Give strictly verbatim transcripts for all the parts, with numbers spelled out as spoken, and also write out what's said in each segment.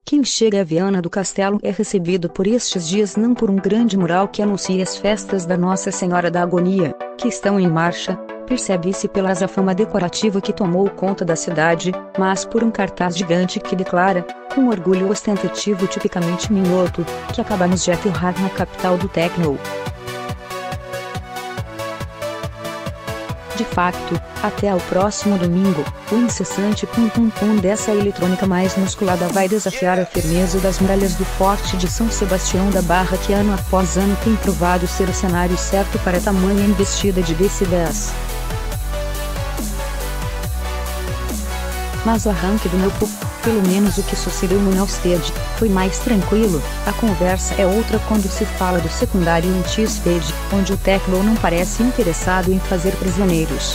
Quem chega a Viana do Castelo é recebido por estes dias não por um grande mural que anuncia as festas da Nossa Senhora da Agonia, que estão em marcha, percebe-se pela azafama decorativa que tomou conta da cidade, mas por um cartaz gigante que declara, com orgulho ostentativo tipicamente minhoto, que acabamos de aterrar na capital do techno. De facto, até ao próximo domingo, o incessante pum-pum-pum dessa eletrônica mais musculada vai desafiar a firmeza das muralhas do Forte de São Sebastião da Barra, que ano após ano tem provado ser o cenário certo para tamanha investida de decibéis. Mas o arranque do meu pop, pelo menos o que sucedeu no Newstead, foi mais tranquilo. A conversa é outra quando se fala do secundário em Tisted, onde o techno não parece interessado em fazer prisioneiros.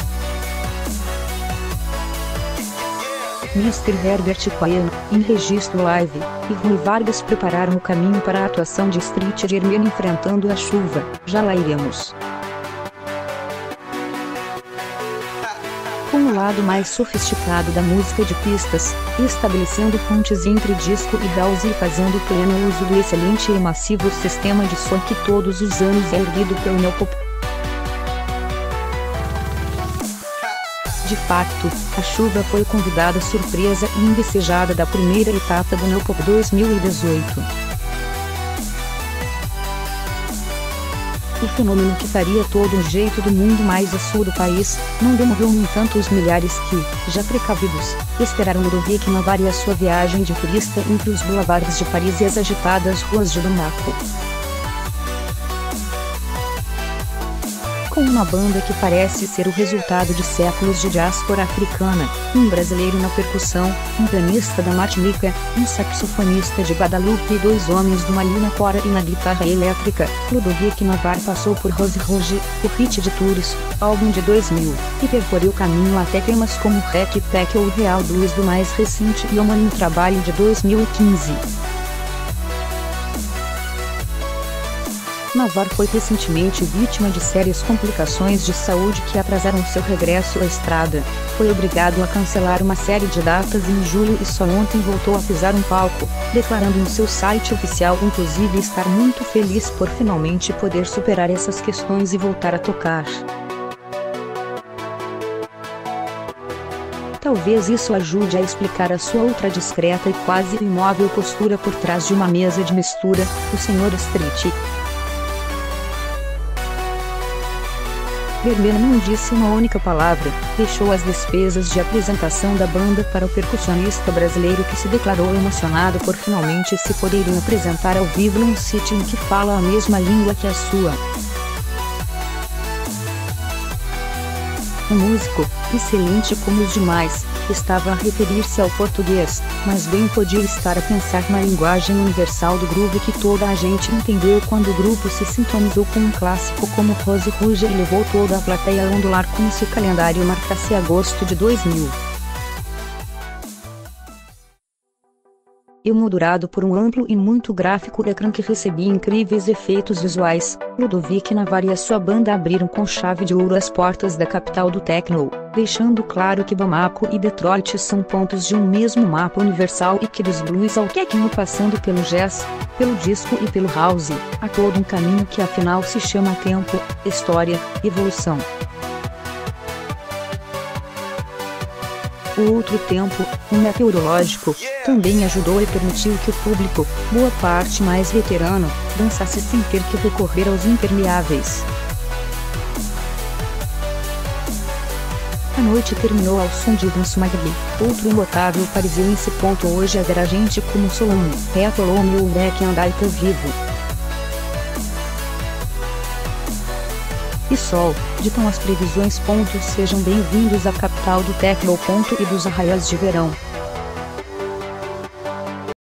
mister Herbert Cohen, em registro live, e Rui Vargas prepararam o caminho para a atuação de Street Germain enfrentando a chuva. Já lá iremos. Com o lado mais sofisticado da música de pistas, estabelecendo pontes entre disco e house e fazendo pleno uso do excelente e massivo sistema de som que todos os anos é erguido pelo Neopop. De facto, a chuva foi convidada surpresa e indesejada da primeira etapa do Neopop dois mil e dezoito. O fenômeno que faria todo o jeito do mundo mais a sul do país, não demoveu no entanto os milhares que, já precavidos, esperaram Ludovic Navarre e a sua viagem de turista entre os boulevards de Paris e as agitadas ruas de Bamako. Com uma banda que parece ser o resultado de séculos de diáspora africana, um brasileiro na percussão, um pianista da Martinica, um saxofonista de Guadalupe e dois homens do Mali na cora e na guitarra elétrica, Ludovic Navarre passou por Rose Rouge, o hit de Tours, álbum de dois mil, e percorreu o caminho até temas como Rec Pack ou Real Blues do mais recente e homônimo trabalho de dois mil e quinze. Navarre foi recentemente vítima de sérias complicações de saúde que atrasaram seu regresso à estrada. Foi obrigado a cancelar uma série de datas em julho e só ontem voltou a pisar um palco, declarando no seu site oficial inclusive estar muito feliz por finalmente poder superar essas questões e voltar a tocar. Talvez isso ajude a explicar a sua ultra discreta e quase imóvel postura por trás de uma mesa de mistura, o senhor Street. Vermelho não disse uma única palavra, deixou as despesas de apresentação da banda para o percussionista brasileiro que se declarou emocionado por finalmente se poderem apresentar ao vivo num sítio em que fala a mesma língua que a sua. O músico, excelente como os demais, estava a referir-se ao português, mas bem podia estar a pensar na linguagem universal do groove que toda a gente entendeu quando o grupo se sintonizou com um clássico como Rose Rouge e levou toda a plateia a ondular como se o calendário marcasse agosto de dois mil. Emoldurado por um amplo e muito gráfico ecrã que recebia incríveis efeitos visuais, Ludovic Navarre e a sua banda abriram com chave de ouro as portas da capital do techno, deixando claro que Bamako e Detroit são pontos de um mesmo mapa universal e que dos blues ao techno passando pelo jazz, pelo disco e pelo house, há todo um caminho que afinal se chama tempo, história, evolução. O outro tempo, o meteorológico, também ajudou e permitiu que o público, boa parte mais veterano, dançasse sem ter que recorrer aos impermeáveis. A noite terminou ao som de Dance Magli, outro notável parisiense. Hoje haverá gente como Solon, Reatolome ou Breck Andaita vivo. E sol, ditam as previsões. Sejam bem-vindos à capital do techno e dos arraiais de verão.